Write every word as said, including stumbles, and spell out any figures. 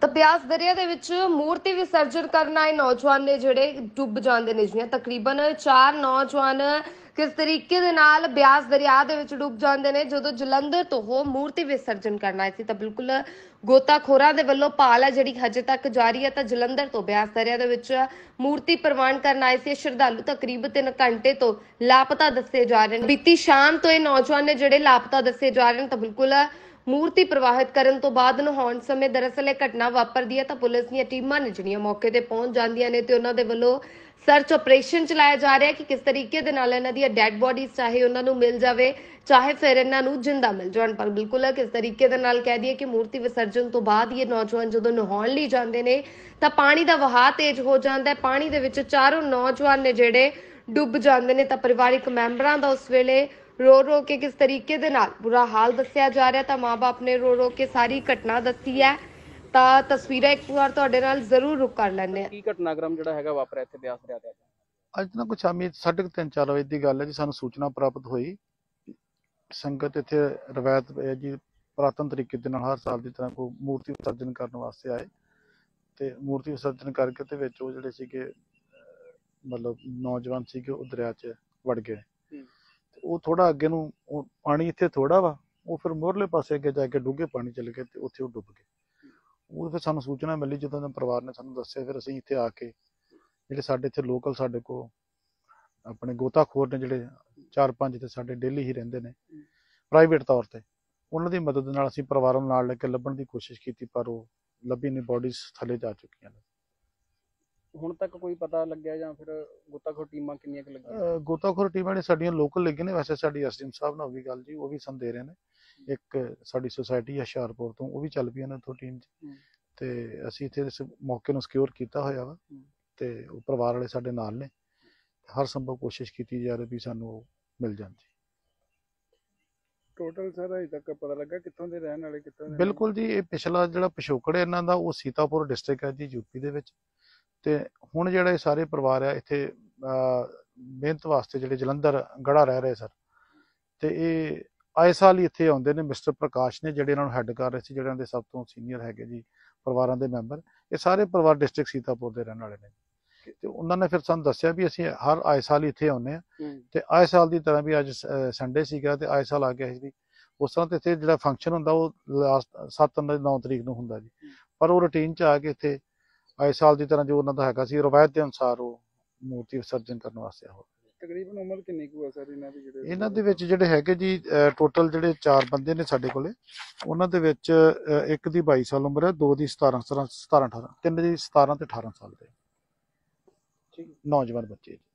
ਤਾਂ ਬਿਆਸ ਦਰਿਆ ਦੇ ਵਿੱਚ ਮੂਰਤੀ ਵਿਸਰਜਨ ਕਰਨ ਆਏ ਨੌਜਵਾਨ ਨੇ ਜਿਹੜੇ ਡੁੱਬ ਜਾਂਦੇ ਨੇ। ਜਿਵੇਂ ਤਕਰੀਬਨ ਚਾਰ ਨੌਜਵਾਨ ਕਿਸ ਤਰੀਕੇ ਦੇ ਨਾਲ ਬਿਆਸ ਦਰਿਆ ਦੇ ਵਿੱਚ ਡੁੱਬ ਜਾਂਦੇ ਨੇ ਜਦੋਂ ਜਲੰਧਰ ਤੋਂ ਉਹ ਮੂਰਤੀ ਵਿਸਰਜਨ ਕਰਨ ਆਏ ਸੀ। ਤਾਂ ਬਿਲਕੁਲ ਗੋਤਾਖੋਰਾਂ ਦੇ ਵੱਲੋਂ ਭਾਲ ਹੈ ਜਿਹੜੀ ਹਜੇ ਤੱਕ ਜਾਰੀ ਹੈ। ਤਾਂ ਜਲੰਧਰ ਤੋਂ ਬਿਆਸ ਦਰਿਆ ਦੇ ਵਿੱਚ ਮੂਰਤੀ ਪ੍ਰਵਾਨ ਕਰਨ ਆਏ ਸੀ ਸ਼ਰਧਾਲੂ ਤਕਰੀਬਨ ਤਿੰਨ ਘੰਟੇ ਤੋਂ ਲਾਪਤਾ ਦੱਸੇ ਜਾ ਰਹੇ ਨੇ। ਬੀਤੀ ਸ਼ਾਮ ਤੋਂ ਇਹ ਨੌਜਵਾਨ ਨੇ ਜਿਹੜੇ ਲਾਪਤਾ ਦੱਸੇ ਜਾ ਰਹੇ ਨੇ। ਤਾਂ ਬਿਲਕੁਲ ਮੂਰਤੀ ਪ੍ਰਵਾਹਿਤ ਕਰਨ ਤੋਂ ਬਾਅਦ ਨਹਾਉਣ ਸਮੇਂ ਦਰਅਸਲ ਇਹ ਘਟਨਾ ਵਾਪਰਦੀ ਹੈ। ਤਾਂ ਪੁਲਿਸ ਦੀਆਂ ਟੀਮਾਂ ਨੇ ਜਿਹੜੀਆਂ ਮੌਕੇ ਤੇ ਪਹੁੰਚ ਜਾਂਦੀਆਂ ਨੇ ਤੇ ਉਹਨਾਂ ਦੇ ਵੱਲੋਂ ਸਰਚ ਆਪਰੇਸ਼ਨ ਚਲਾਇਆ ਜਾ ਰਿਹਾ ਹੈ ਕਿ ਕਿਸ ਤਰੀਕੇ ਦੇ ਨਾਲ ਇਹਨਾਂ ਦੀਆਂ ਡੈੱਡ ਬੋਡੀਜ਼ ਚਾਹੇ ਉਹਨਾਂ ਨੂੰ ਮਿਲ ਜਾਵੇ ਚਾਹੇ ਫਿਰ ਇਹਨਾਂ ਨੂੰ ਜਿੰਦਾ ਮਿਲ ਜਾਣ। ਪਰ ਬਿਲਕੁਲ ਕਿਸ ਤਰੀਕੇ ਦੇ ਨਾਲ ਕਹਿ ਦਈਏ ਕਿ ਮੂਰਤੀ ਵਿਸਰਜਨ ਤੋਂ ਬਾਅਦ ਇਹ ਨੌਜਵਾਨ ਜਦੋਂ ਨਹਾਉਣ ਲਈ ਜਾਂਦੇ ਨੇ ਤਾਂ ਪਾਣੀ ਦਾ ਵਹਾਅ ਤੇਜ਼ ਹੋ ਜਾਂਦਾ ਹੈ। ਪਾਣੀ ਦੇ ਵਿੱਚ ਚਾਰੋਂ ਨੌਜਵਾਨ ਨੇ ਜਿਹੜੇ ਡੁੱਬ ਜਾਂਦੇ ਨੇ। ਤਾਂ ਪਰਿਵਾਰਿਕ ਮੈਂਬਰਾਂ ਦਾ ਉਸ ਵੇਲੇ रो रो के किस तरीके दे नाल बुरा हाल दस्सिया जा रहा। तो माँ बाप ने रो रो के सारी घटना दसी है। तो तस्वीरें एक बार तुहाडे नाल जरूर रुक कर लैंदे आ। की घटनाक्रम जिहड़ा हैगा वापरिया इत्थे बिआस दरिया ते अज ना कुछ शामी साढ़े तीन चार बजे की गल है जी। सानूं सूचना प्राप्त हुई संगत इत्थे रवायत जी पुरातन तरीके दे नाल हर साल की तरह को मूर्ति विसर्जन करने वास्ते आए ते मूर्ति विसर्जन करके ते विच ओह जिहड़े सीगे मतलब नौजवान सीगे ओह दरिया च वड़ गए। ਉਹ ਥੋੜਾ ਅੱਗੇ ਨੂੰ ਪਾਣੀ ਇੱਥੇ ਥੋੜਾ ਵਾ ਉਹ ਫਿਰ ਮੋਰਲੇ ਪਾਸੇ ਅੱਗੇ ਜਾ ਕੇ ਡੂੰਘੇ ਪਾਣੀ ਚਲੇ ਗਏ ਤੇ ਉੱਥੇ ਉਹ ਡੁੱਬ ਗਏ। ਉਹ ਫਿਰ ਸਾਨੂੰ ਸੂਚਨਾ ਮਿਲੀ ਜਦੋਂ ਦੇ ਪਰਿਵਾਰ ਨੇ ਸਾਨੂੰ ਦੱਸਿਆ ਫਿਰ ਅਸੀਂ ਇੱਥੇ ਆ ਕੇ ਜਿਹੜੇ ਸਾਡੇ ਇੱਥੇ ਲੋਕਲ ਸਾਡੇ ਕੋਲ ਆਪਣੇ ਗੋਤਾਖੋਰ ਨੇ ਜਿਹੜੇ ਚਾਰ ਪੰਜ ਤੇ ਸਾਡੇ ਡੇਲੀ ਹੀ ਰਹਿੰਦੇ ਨੇ ਪ੍ਰਾਈਵੇਟ ਤੌਰ ਤੇ ਉਹਨਾਂ ਦੀ ਮਦਦ ਨਾਲ ਅਸੀਂ ਪਰਿਵਾਰਾਂ ਨੂੰ ਨਾਲ ਲੈ ਕੇ ਲੱਭਣ ਦੀ ਕੋਸ਼ਿਸ਼ ਕੀਤੀ ਪਰ ਉਹ ਲੱਭੀ ਨਹੀਂ। ਬੋਡੀਜ਼ ਥੱਲੇ ਜਾ ਚੁੱਕੀਆਂ ਨੇ। ਹੁਣ ਤੱਕ ਕੋਈ ਪਤਾ ਲੱਗਿਆ ਜਾਂ ਫਿਰ ਗੋਤਾਖੋਰ ਟੀਮਾਂ ਕਿੰਨੀਆਂ ਕੁ ਲੱਗੀਆਂ? ਗੋਤਾਖੋਰ ਟੀਮਾਂ ਨੇ ਸਾਡੀਆਂ ਲੋਕਲ ਲੱਗੀਆਂ ਨੇ। ਵੈਸੇ ਸਾਡੀ ਐਸਡੀਐਮ ਸਾਹਿਬ ਨਾਲ ਵੀ ਗੱਲ ਜੀ ਉਹ ਵੀ ਸਾਨੂੰ ਦੇ ਰਹੇ ਨੇ। ਇੱਕ ਸਾਡੀ ਸੁਸਾਇਟੀ ਹੁਸ਼ਿਆਰਪੁਰ ਤੋਂ ਉਹ ਵੀ ਚੱਲ ਪਈ ਉਹਨਾਂ ਤੋਂ ਟੀਮ 'ਚ ਤੇ ਅਸੀਂ ਇੱਥੇ ਇਸ ਮੌਕੇ ਨੂੰ ਸਿਕਿਉਰ ਕੀਤਾ ਹੋਇਆ ਵਾ ਤੇ ਉਹ ਪਰਿਵਾਰ ਵਾਲੇ ਸਾਡੇ ਨਾਲ ਨੇ। ਹਰ ਸੰਭਵ ਕੋਸ਼ਿਸ਼ ਕੀਤੀ ਜਾ ਰਹੀ ਵੀ ਸਾਨੂੰ ਉਹ ਮਿਲ ਜਾਣ ਜੀ। ਟੋਟਲ ਸਰ ਅਜੇ ਤੱਕ ਪਤਾ ਲੱਗਾ ਕਿੱਥੋਂ ਦੇ ਰਹਿਣ ਵਾਲੇ ਕਿੱਥੋਂ ਦੇ? ਬਿਲਕੁਲ ਜੀ ਇਹ ਪਿਛਲਾ ਜਿਹੜਾ ਪਿਛੋਕੜ ਇਹਨਾਂ ਦਾ ਉਹ ਸੀਤਾਪੁਰ ਡਿਸਟ੍ਰਿਕਟ ਹੈ ਜੀ ਯੂਪੀ ਦੇ ਵਿੱਚ। ਤੇ ਹੁਣ ਜਿਹੜਾ ਇਹ ਸਾਰੇ ਪਰਿਵਾਰ ਆ ਇੱਥੇ ਮਿਹਨਤ ਵਾਸਤੇ ਜਿਹੜੇ ਜਲੰਧਰ ਗੜਾ ਰਹਿ ਰਹੇ ਸਰ ਤੇ ਇਹ ਆਏ ਸਾਲ ਹੀ ਇੱਥੇ ਆਉਂਦੇ ਨੇ। ਮਿਸਟਰ ਪ੍ਰਕਾਸ਼ ਨੇ ਜਿਹੜੇ ਇਹਨਾਂ ਨੂੰ ਹੈੱਡ ਕਰ ਰਹੇ ਸੀ ਜਿਹੜਿਆਂ ਦੇ ਸਭ ਤੋਂ ਸੀਨੀਅਰ ਹੈਗੇ ਜੀ ਪਰਿਵਾਰਾਂ ਦੇ ਮੈਂਬਰ। ਇਹ ਸਾਰੇ ਪਰਿਵਾਰ ਡਿਸਟ੍ਰਿਕਟ ਸੀਤਾਪੁਰ ਦੇ ਰਹਿਣ ਵਾਲੇ ਨੇ ਤੇ ਉਹਨਾਂ ਨੇ ਫਿਰ ਸਾਨੂੰ ਦੱਸਿਆ ਵੀ ਅਸੀਂ ਹਰ ਆਏ ਸਾਲ ਹੀ ਇੱਥੇ ਆਉਂਦੇ ਹਾਂ ਤੇ ਆਏ ਸਾਲ ਦੀ ਤਰ੍ਹਾਂ ਵੀ ਅੱਜ ਸੰਡੇ ਸੀਗਾ ਤੇ ਆਏ ਸਾਲ ਆ ਗਿਆ ਸੀ। ਉਸ ਤਰ੍ਹਾਂ ਤੇ ਇੱਥੇ ਜਿਹੜਾ ਫੰਕਸ਼ਨ ਹੁੰਦਾ ਉਹ ਲਾਸਟ ਸੱਤ ਨੌ ਤਰੀਕ ਨੂੰ ਹੁੰਦਾ ਜੀ ਪਰ ਉਹ ਰੂਟੀਨ 'ਚ ਆ ਕੇ ਇੱਥੇ ਆਏ ਸਾਲ ਦੀ ਤਰ੍ਹਾਂ ਜੋ ਉਹਨਾਂ ਦਾ ਹੈਗਾ ਸੀ ਰਵਾਇਤ ਦੇ ਅਨੁਸਾਰ ਉਹ ਮੂਰਤੀ ਵਿਸਰਜਨ ਕਰਨ ਵਾਸਤੇ ਹੋ। ਤਕਰੀਬਨ ਉਮਰ ਕਿੰਨੀ ਕੁ ਹੈ ਸਰ ਇਹਨਾਂ ਦੀ? ਜਿਹੜੇ ਇਹਨਾਂ ਦੇ ਵਿੱਚ ਜਿਹੜੇ ਹੈਗੇ ਜੀ ਟੋਟਲ ਜਿਹੜੇ ਚਾਰ ਬੰਦੇ ਨੇ ਸਾਡੇ ਕੋਲੇ ਉਹਨਾਂ ਦੇ ਵਿੱਚ ਇੱਕ ਦੀ ਬਾਈ ਸਾਲ ਉਮਰ ਹੈ, ਦੋ ਦੀ ਸਤਾਰਾਂ ਸਤਾਰਾਂ ਅਠਾਰਾਂ, ਤਿੰਨ ਦੀ ਸਤਾਰਾਂ ਤੇ ਅਠਾਰਾਂ ਸਾਲ ਦੇ ਨੌਜਵਾਨ ਬੱਚੇ।